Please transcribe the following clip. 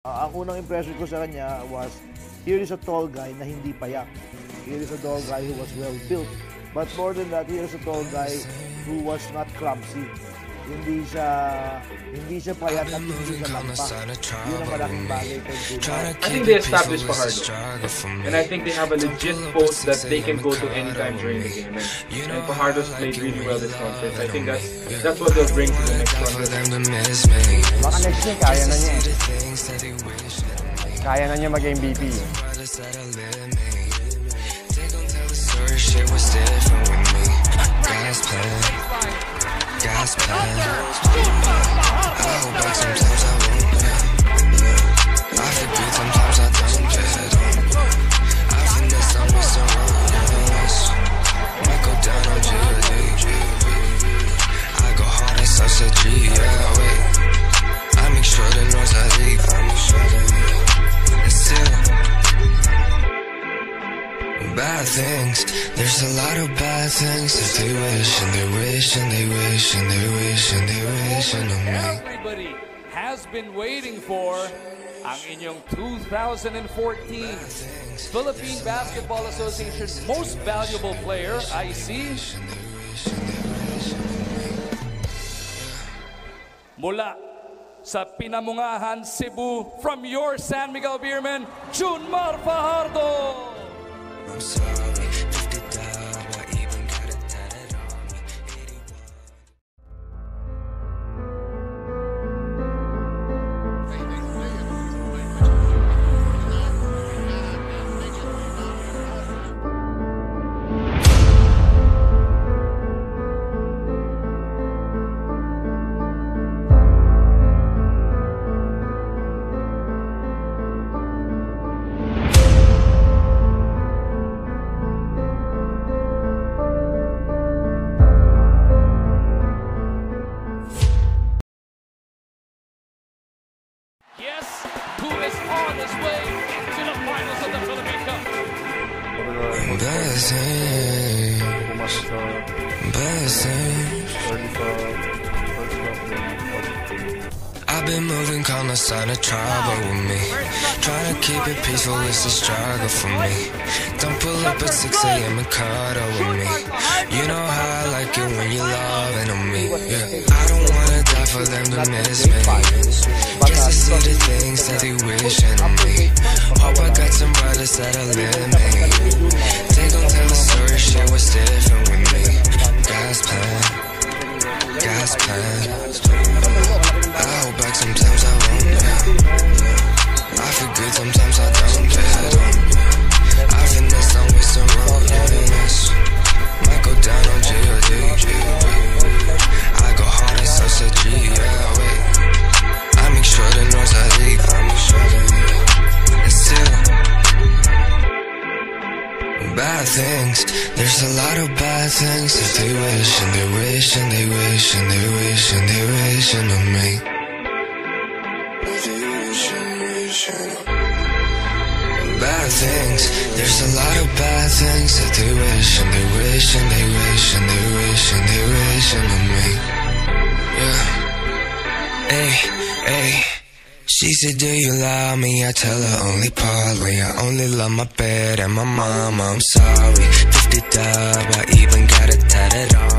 Ang unang impression ko sa kanya was, here is a tall guy na hindi payak. Here is a tall guy who was well built. But more than that, here is a tall guy who was not clumsy. Hindi siya payat at hindi siya lampa. Yun ang malaking bagay kay Fajardo. I think they established Fajardo. And I think they have a legit post that they can go to any time during the game. And Fajardo's played really well this contest. I think that's what they'll bring to the next contest. Baka next year, kaya na niya. Kaya na niya mag-MVP. Gas plan. I hold back sometimes I won't. I forget sometimes I don't. I finesse on with some rules. Might go down on G. I go hard and such a G. Yeah, wait. I make sure the noise I leave. And still bad things. There's a lot of bad things that they wish and they wish and they wish and they wish and they wish on me. Everybody has been waiting for ang inyong 2014 Philippine Basketball Association Most Valuable Player, IC. Mula sa Pinamungahan, Cebu, from your San Miguel Beerman, Junmar Fajardo. I'm sorry. Yes, who is on his way into the finals of the Philippine Cup. I've been moving calm, no sign of trouble with me. Trying to keep it peaceful, it's a struggle for me. Don't pull up at 6 a.m. and cuddle with me. You know how I like it when you're loving on me. Yeah. I don't wanna die for them to miss me. Guess I see the things that they wishing on me. Hope I got some brothers that'll live me. They gon' tell the story, shit was different with me. Gas plan. I hold back sometimes I won't. I forget sometimes I don't. I finesse on with some rules. Might go down on G. I go hard and such a G. Yeah, wait. I make sure the noise I leave. And still bad things. There's a lot of bad things that they wish and they wish and they wish and they wish and they wish on me. Bad things. There's a lot of bad things that they wish and they wish and they wish and they wish and they wish on me. Yeah. Hey. She said, do you love me? I tell her only partly. I only love my bed and my mama. I'm sorry. 50 dub, I even got it tatted on